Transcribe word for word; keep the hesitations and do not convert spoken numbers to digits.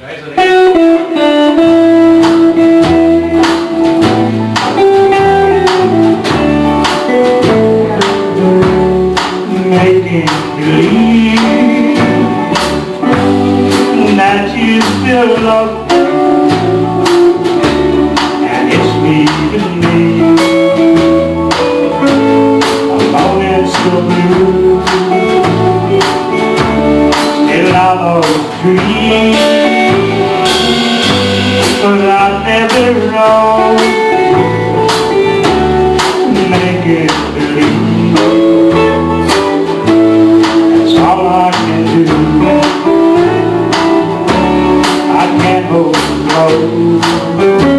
Making believe that you still love me, and it's leaving me a morning so blue. Still I always dream, but I never know. Making believe, all I can do. I can't hold close.